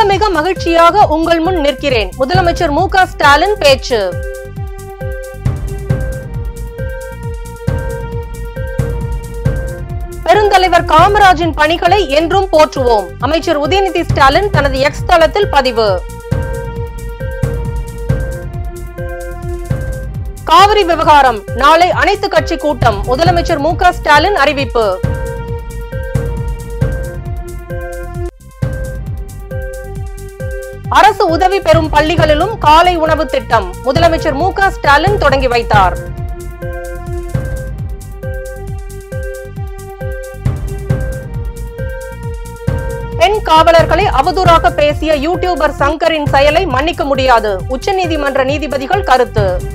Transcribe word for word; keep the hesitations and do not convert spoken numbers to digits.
மிக மிக மகிழ்ச்சியாக உங்கள் முன் நிற்கிறேன். முதலமைச்சர் மு க ஸ்டாலின் பேச்சு. பெருந்தலைவர் காமராஜின் பணிகளை என்றும் போற்றுவோம். அமைச்சர் உதயநிதி ஸ்டாலின் தனது எக்ஸ் தளத்தில் பதிவு. காவிரி விவகாரம் நாளை அனைத்து கட்சி கூட்டம். முதலமைச்சர் மு க ஸ்டாலின் அறிவிப்பு. அரசு உதவி பெறும் பள்ளிகளிலும் காலை உணவு திட்டம். முதலமைச்சர் மு க ஸ்டாலின் தொடங்கி வைத்தார். பெண் காவலர்களை அவதூறாக பேசிய யூடியூபர் சங்கரின் செயலை மன்னிக்க முடியாது. உச்சநீதிமன்ற நீதிபதிகள் கருத்து.